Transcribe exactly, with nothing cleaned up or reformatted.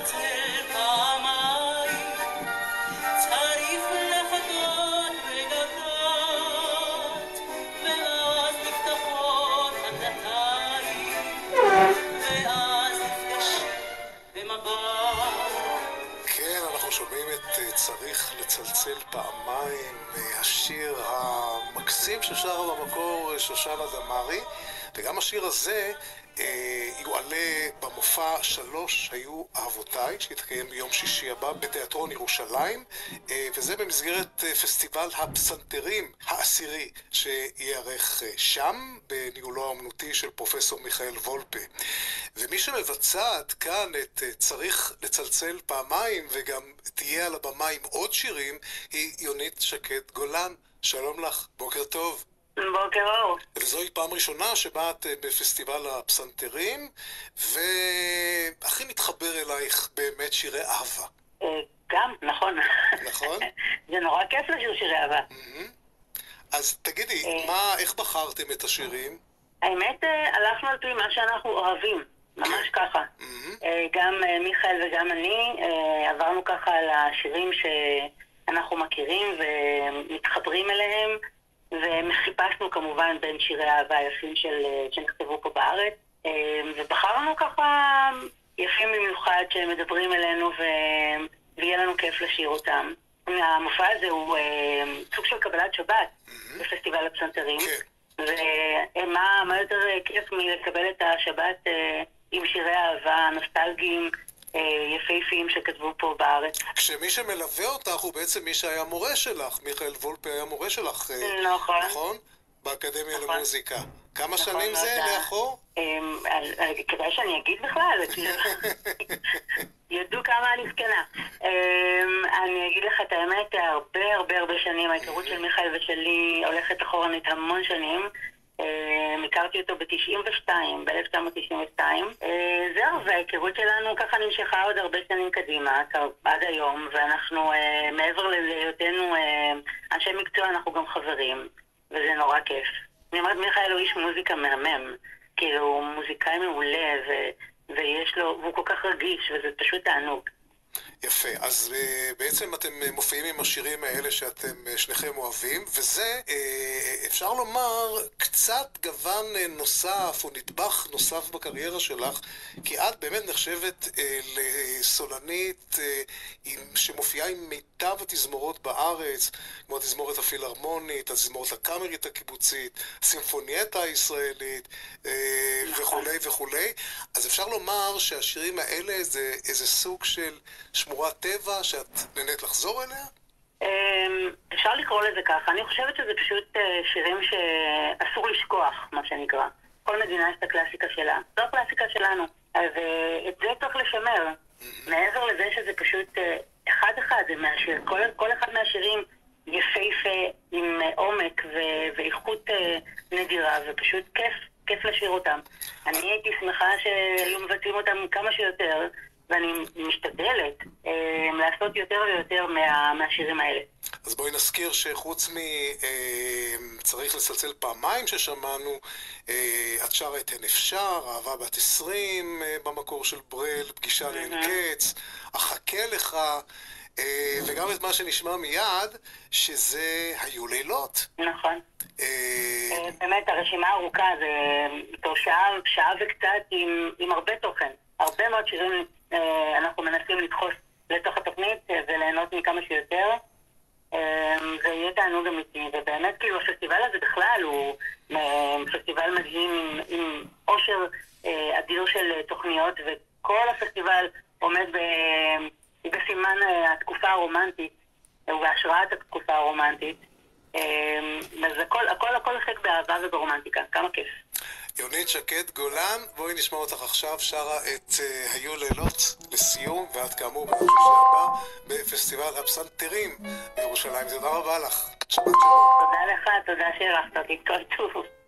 לצלצל פעמיים, צריך לחכות רגע קט, ואז נפתחות הדלתיים, ואז נפגש במבט. כן, אנחנו שומעים את אה, צריך לצלצל פעמיים, אה, השיר המקסים ששר במקור אה, שושנה דמארי, וגם השיר הזה אה, יועלה במופע שלוש היו אהבותיי, שיתקיים ביום שישי הבא בתיאטרון ירושלים, אה, וזה במסגרת אה, פסטיבל הפסנתרים העשירי שיערך אה, שם, בניהולו האמנותי של פרופסור מיכאל וולפה. ומי שמבצעת כאן את אה, צריך לצלצל פעמיים וגם תהיה על הבמה עם עוד שירים היא יונית שקד גולן. שלום לך, בוקר טוב. בוקר אור. וזוהי פעם ראשונה שבה את אה, בפסטיבל הפסנתרים, והכי מתחבר אלייך באמת שירי אהבה. אה, גם, נכון. נכון? זה נורא כיף לשיר שירי אהבה. מהמם. אז תגידי, אה. מה, איך בחרתם את השירים? האמת, אה, הלכנו על פי מה שאנחנו אוהבים. ממש ככה. מהמם. אה, גם אה, מיכאל וגם אני אה, עברנו ככה על השירים שאנחנו מכירים ומתחברים אליהם, וחיפשנו כמובן בין שירי האהבה היפים של, אה, שנכתבו פה בארץ, אה, ובחרנו ככה יפים במיוחד שמדברים אלינו ו... ויהיה לנו כיף לשיר אותם. המופע הזה הוא אה, סוג של קבלת שבת בפסטיבל הפסנתרים. כן. ומה מה יותר כיף מלקבל את השבת אה, עם שירי אהבה נוסטלגיים אה, יפהפיים שכתבו פה בארץ. כשמי שמלווה אותך הוא בעצם מי שהיה מורה שלך, מיכאל וולפה היה מורה שלך, אה, נכון. נכון? באקדמיה נכון. למוזיקה. כמה נכון, שנים זה נכון. לאחור? אמ, על- על- כדאי שאני אגיד בכלל, כאילו, ידעו כמה אני זקנה. אמ, אני אגיד לך את האמת, הרבה הרבה הרבה שנים, ההיכרות של מיכאל ושלי הולכת אחורנית המון שנים. אמ, הכרתי אותו ב-תשעים ושתיים, ב-אלף תשע מאות תשעים ושתיים. אה, זהו, וההיכרות שלנו ככה נמשכה עוד הרבה שנים קדימה, עד היום, ואנחנו, אה, מעבר להיותנו אה, אנשי מקצוע, אנחנו גם חברים, וזה נורא כיף. אני אומרת, מיכאל הוא איש מוזיקה מהמם, כאילו הוא מוזיקאי מעולה, ו- ויש לו, והוא כל כך רגיש, וזה פשוט תענוג. יפה, אז uh, בעצם אתם uh, מופיעים עם השירים האלה שאתם uh, שניכם אוהבים, וזה, uh, אפשר לומר, קצת גוון uh, נוסף או נדבך נוסף בקריירה שלך, כי את באמת נחשבת uh, לסולנית uh, עם, שמופיעה עם מיטב התזמורות בארץ, כמו התזמורת הפילהרמונית, התזמורת הקאמרית הקיבוצית, הסימפונייטה הישראלית uh, וכולי וכולי. אז אפשר לומר שהשירים האלה זה איזה סוג של שמורת טבע שאת נהנית לחזור אליה? אמ, אפשר לקרוא לזה ככה. אני חושבת שזה פשוט אה, שירים שאסור לשכוח, מה שנקרא. כל מדינה יש את הקלאסיקה שלה. זו הקלאסיקה שלנו. אז אה, את זה צריך לשמר. מעבר לזה שזה פשוט אה, אחד אחד, זה מהשיר. כל, כל אחד מהשירים יפהפה עם אה, עומק ו- ואיכות אה, נדירה, ופשוט כיף, כיף לשיר אותם. אני הייתי שמחה שהיו מבצעים אותם כמה שיותר, ואני משתדלת אה, לעשות יותר ויותר מה, מהשירים האלה. אז בואי נזכיר שחוץ מ... אה, צריך לצלצל פעמיים ששמענו, אה, את שרה את הן אפשר, אהבה בת עשרים אה, במקור של ברל, פגישה לאין קץ, אחכה לך, אה, וגם את מה שנשמע מיד, שזה היו לילות. נכון. אה, אה, באמת, הרשימה ארוכה, זה איתו שעה, שעה וקצת עם, עם הרבה תוכן. הרבה מאוד שירים אה, אנחנו מנסים לדחוס לתוך התוכנית אה, וליהנות מכמה שיותר. אה, זה יהיה תענוג אמיתי, ובאמת כאילו הפסטיבל הזה בכלל הוא אה, פסטיבל מדהים עם, עם עושר אה, אדיר של תוכניות, וכל הפסטיבל עומד ב, בסימן אה, התקופה הרומנטית, ובהשראת התקופה הרומנטית. אה, אז הכל, הכל, הכל עוסק באהבה וברומנטיקה, כמה כיף. יונית שקד גולן, בואי נשמע אותך עכשיו, שרה את uh, היו לילות לסיום, ואת כאמור ביום שישי הבא בפסטיבל הפסנתרים בירושלים. תודה רבה לך. שבת שלום. תודה לך, תודה שהערכת אותי, כל טוב.